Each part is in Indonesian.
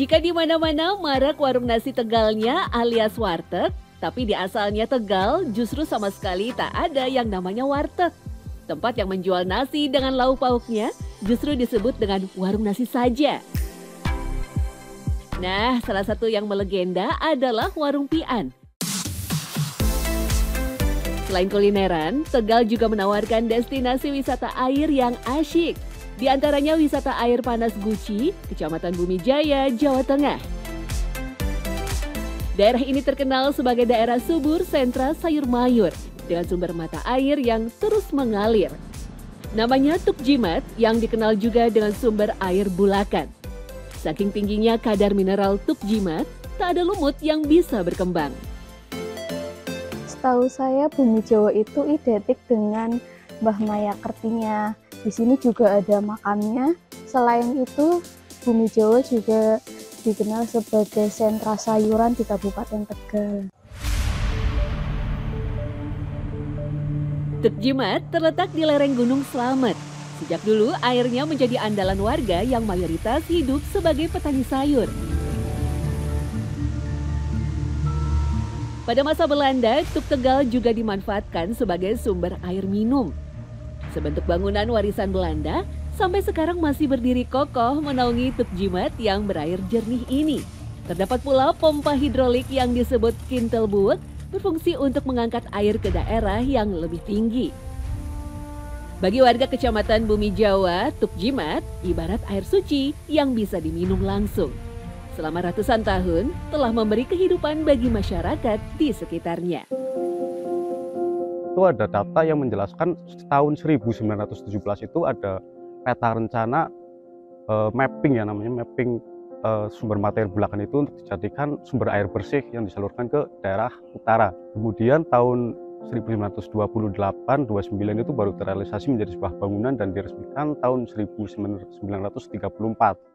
Jika di mana-mana marak warung nasi Tegalnya alias warteg, tapi di asalnya Tegal justru sama sekali tak ada yang namanya warteg. Tempat yang menjual nasi dengan lauk pauknya justru disebut dengan warung nasi saja. Nah, salah satu yang melegenda adalah warung Pian. Selain kulineran, Tegal juga menawarkan destinasi wisata air yang asyik. Di antaranya wisata air panas Guci, Kecamatan Bumi Jaya, Jawa Tengah. Daerah ini terkenal sebagai daerah subur sentra sayur mayur dengan sumber mata air yang terus mengalir. Namanya Tuk Jimat yang dikenal juga dengan sumber air bulakan. Saking tingginya kadar mineral Tuk Jimat, tak ada lumut yang bisa berkembang. Setahu saya Bumi Jawa itu identik dengan Mbah Maya Kertinya. Di sini juga ada makamnya. Selain itu, Bumi Jawa juga dikenal sebagai sentra sayuran di Kabupaten Tegal. Tuk Jimat terletak di lereng Gunung Slamet. Sejak dulu airnya menjadi andalan warga yang mayoritas hidup sebagai petani sayur. Pada masa Belanda, Tuk Tegal juga dimanfaatkan sebagai sumber air minum. Sebentuk bangunan warisan Belanda, sampai sekarang masih berdiri kokoh menaungi Tuk Jimat yang berair jernih ini. Terdapat pula pompa hidrolik yang disebut Kintelboot, berfungsi untuk mengangkat air ke daerah yang lebih tinggi. Bagi warga Kecamatan Bumi Jawa, Tuk Jimat ibarat air suci yang bisa diminum langsung. Selama ratusan tahun telah memberi kehidupan bagi masyarakat di sekitarnya. Itu ada data yang menjelaskan tahun 1917 itu ada peta rencana mapping ya namanya mapping sumber mata air bulakan itu untuk dijadikan sumber air bersih yang disalurkan ke daerah utara. Kemudian tahun 1928-29 itu baru terrealisasi menjadi sebuah bangunan dan diresmikan tahun 1934.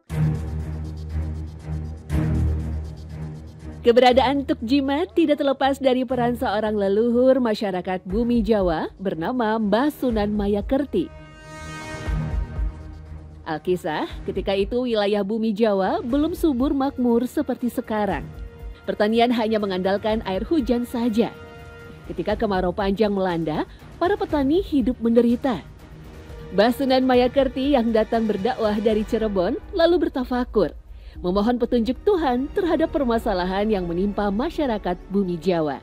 Keberadaan Tuk Jimat tidak terlepas dari peran seorang leluhur masyarakat Bumi Jawa bernama Mbah Sunan Maya Kerti. Alkisah, ketika itu wilayah Bumi Jawa belum subur makmur seperti sekarang. Pertanian hanya mengandalkan air hujan saja. Ketika kemarau panjang melanda, para petani hidup menderita. Mbah Sunan Maya Kerti yang datang berdakwah dari Cirebon lalu bertafakur, memohon petunjuk Tuhan terhadap permasalahan yang menimpa masyarakat Bumi Jawa.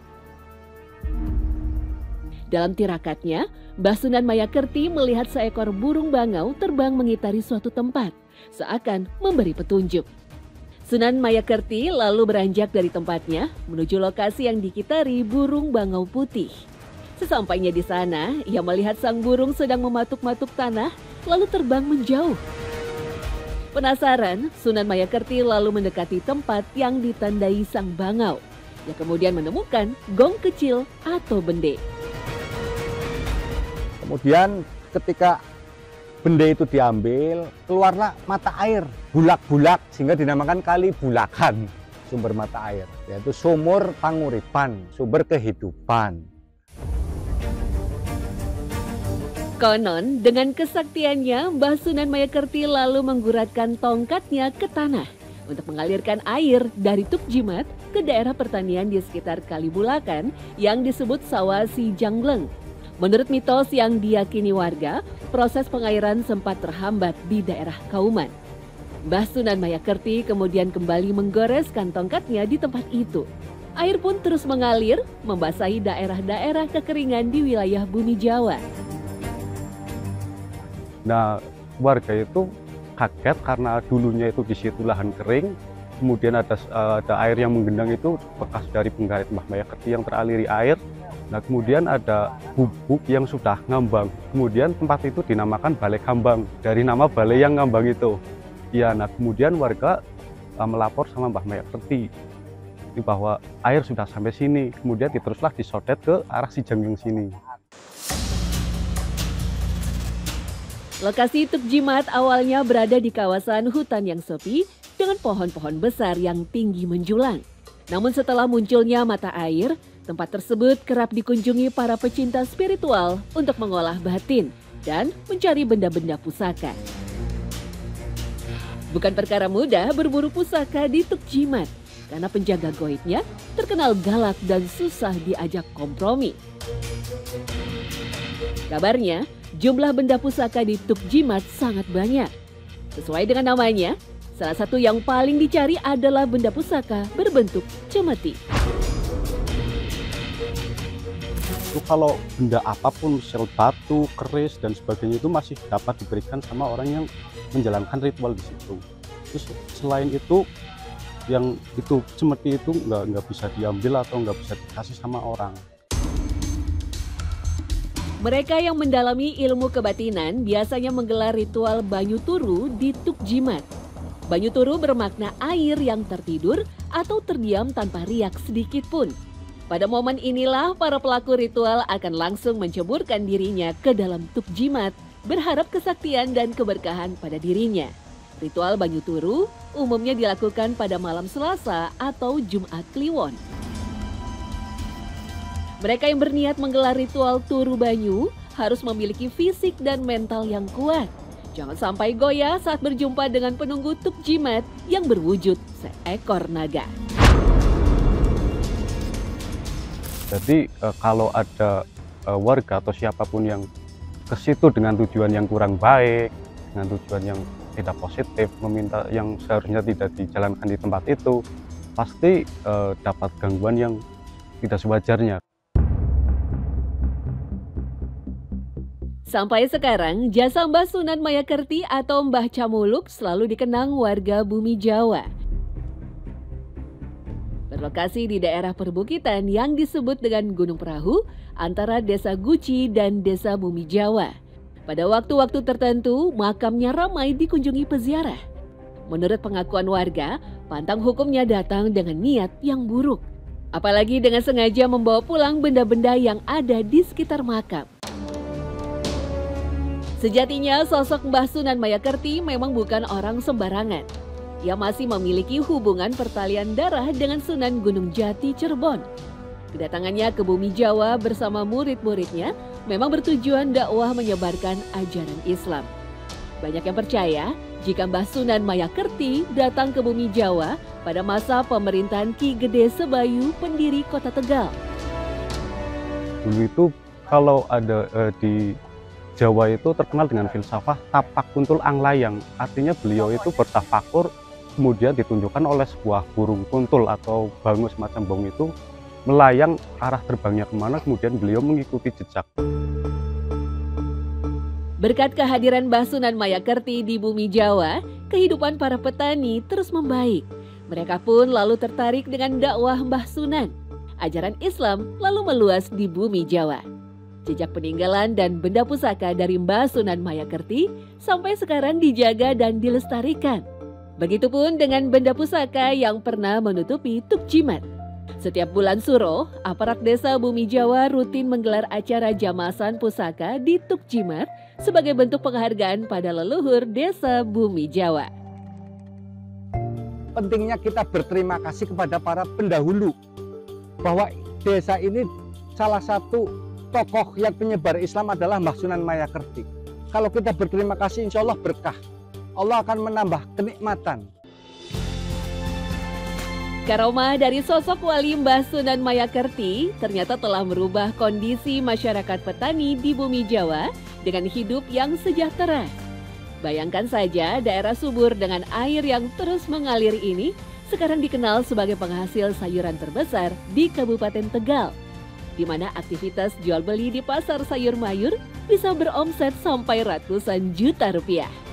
Dalam tirakatnya, Mbah Sunan Maya Kerti melihat seekor burung bangau terbang mengitari suatu tempat, seakan memberi petunjuk. Sunan Maya Kerti lalu beranjak dari tempatnya menuju lokasi yang dikitari burung bangau putih. Sesampainya di sana, ia melihat sang burung sedang mematuk-matuk tanah, lalu terbang menjauh. Penasaran, Sunan Maya Kerti lalu mendekati tempat yang ditandai sang bangau. Ia kemudian menemukan gong kecil atau bende. Kemudian ketika bende itu diambil, keluarlah mata air, bulak-bulak, sehingga dinamakan Kali Bulakan, sumber mata air, yaitu sumur panguripan, sumber kehidupan. Konon, dengan kesaktiannya, Mbah Sunan Maya Kerti lalu mengguratkan tongkatnya ke tanah untuk mengalirkan air dari Tuk Jimat ke daerah pertanian di sekitar Kali Bulakan yang disebut Sawasi Jangleng. Menurut mitos yang diyakini warga, proses pengairan sempat terhambat di daerah Kauman. Mbah Sunan Maya Kerti kemudian kembali menggoreskan tongkatnya di tempat itu. Air pun terus mengalir, membasahi daerah-daerah kekeringan di wilayah Bumi Jawa. Nah, warga itu kaget karena dulunya itu di situ lahan kering, kemudian ada air yang menggenang itu bekas dari penggarit Mbah Maya Kerti yang teraliri air. Nah, kemudian ada bubuk yang sudah ngambang. Kemudian tempat itu dinamakan Balai Kambang dari nama balai yang ngambang itu. Ya, nah kemudian warga melapor sama Mbah Maya Kerti bahwa air sudah sampai sini. Kemudian diteruslah disodet ke arah Sijangleng sini. Lokasi Tuk Jimat awalnya berada di kawasan hutan yang sepi dengan pohon-pohon besar yang tinggi menjulang. Namun setelah munculnya mata air, tempat tersebut kerap dikunjungi para pecinta spiritual untuk mengolah batin dan mencari benda-benda pusaka. Bukan perkara mudah berburu pusaka di Tuk Jimat, karena penjaga goibnya terkenal galak dan susah diajak kompromi. Kabarnya, jumlah benda pusaka di Tuk Jimat sangat banyak. Sesuai dengan namanya, salah satu yang paling dicari adalah benda pusaka berbentuk cemeti. Itu kalau benda apapun, misal batu, keris, dan sebagainya itu masih dapat diberikan sama orang yang menjalankan ritual di situ. Terus selain itu, yang itu cemeti itu nggak bisa diambil atau nggak bisa dikasih sama orang. Mereka yang mendalami ilmu kebatinan biasanya menggelar ritual banyu turu di Tuk Jimat. Banyu turu bermakna air yang tertidur atau terdiam tanpa riak sedikit pun. Pada momen inilah para pelaku ritual akan langsung menceburkan dirinya ke dalam Tuk Jimat, berharap kesaktian dan keberkahan pada dirinya. Ritual banyu turu umumnya dilakukan pada malam Selasa atau Jumat Kliwon. Mereka yang berniat menggelar ritual turu banyu harus memiliki fisik dan mental yang kuat. Jangan sampai goyah saat berjumpa dengan penunggu Tuk Jimat yang berwujud seekor naga. Jadi kalau ada warga atau siapapun yang ke situ dengan tujuan yang kurang baik, dengan tujuan yang tidak positif, meminta yang seharusnya tidak dijalankan di tempat itu, pasti dapat gangguan yang tidak sewajarnya. Sampai sekarang, jasa Mbah Sunan Mayakerti atau Mbah Camuluk selalu dikenang warga bumi Jawa. Berlokasi di daerah perbukitan yang disebut dengan Gunung Perahu antara Desa Guci dan Desa Bumi Jawa. Pada waktu-waktu tertentu, makamnya ramai dikunjungi peziarah. Menurut pengakuan warga, pantang hukumnya datang dengan niat yang buruk. Apalagi dengan sengaja membawa pulang benda-benda yang ada di sekitar makam. Sejatinya sosok Mbah Sunan Mayakerti memang bukan orang sembarangan. Ia masih memiliki hubungan pertalian darah dengan Sunan Gunung Jati Cirebon. Kedatangannya ke bumi Jawa bersama murid-muridnya memang bertujuan dakwah menyebarkan ajaran Islam. Banyak yang percaya jika Mbah Sunan Mayakerti datang ke bumi Jawa pada masa pemerintahan Ki Gede Sebayu, pendiri kota Tegal. Dulu itu kalau ada di Jawa itu terkenal dengan filsafah tapak kuntul anglayang, artinya beliau itu bertafakur, kemudian ditunjukkan oleh sebuah burung kuntul atau bangus macam bong itu melayang arah terbangnya kemana, kemudian beliau mengikuti jejak. Berkat kehadiran Mbah Sunan Mayakerti di bumi Jawa, kehidupan para petani terus membaik. Mereka pun lalu tertarik dengan dakwah Mbah Sunan. Ajaran Islam lalu meluas di bumi Jawa. Jejak peninggalan dan benda pusaka dari Mbah Sunan Mayakerti sampai sekarang dijaga dan dilestarikan. Begitupun dengan benda pusaka yang pernah menutupi Tuk Jimat. Setiap bulan Suro, aparat desa bumi Jawa rutin menggelar acara jamasan pusaka di Tuk Jimat sebagai bentuk penghargaan pada leluhur desa bumi Jawa. Pentingnya kita berterima kasih kepada para pendahulu bahwa desa ini salah satu tokoh yang penyebar Islam adalah Mbah Sunan Mayakerti. Kalau kita berterima kasih, insya Allah berkah. Allah akan menambah kenikmatan. Karomah dari sosok wali Mbah Sunan Mayakerti ternyata telah merubah kondisi masyarakat petani di bumi Jawa dengan hidup yang sejahtera. Bayangkan saja daerah subur dengan air yang terus mengalir ini sekarang dikenal sebagai penghasil sayuran terbesar di Kabupaten Tegal, di mana aktivitas jual beli di pasar sayur mayur bisa beromset sampai ratusan juta rupiah.